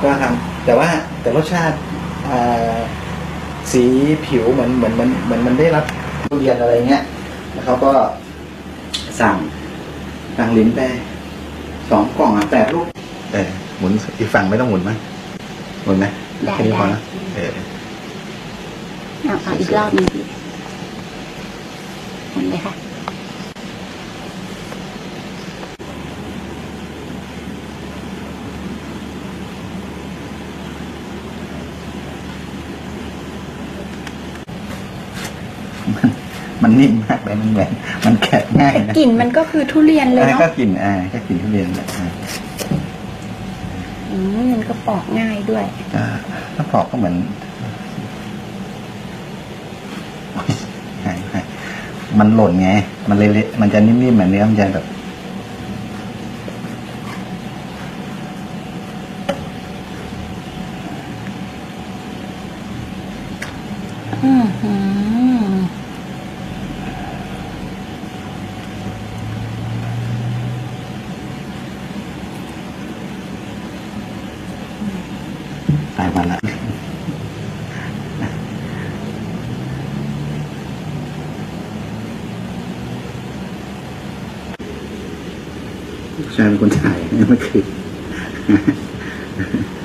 ก็ทำแต่รสชาติสีผิวเหมือนมันได้รับทุเรียนอะไรเงี้ยแล้วเขาก็สั่งลิ้นไป2 กล่อง8 ลูกหมุนอีกฝั่งไม่ต้องหมุนมั้ยหมุนไหมแค่นี้พอนะเอาอีกรอบนึงหมุนเลยค่ะมันนิ่มมากเลยมันเหมือนมันแกะง่ายนะกลิ่นมันก็คือทุเรียนเลยเนาะก็กลิ่นทุเรียนแหละมันก็ปอกง่ายด้วยถ้าปอกก็เหมือนมันหล่นไงมันเละๆมันจะนิ่มๆเหมือนเนื้อมันจะแบบตายวันละใช่เป็นคนถ่ายไม่คือ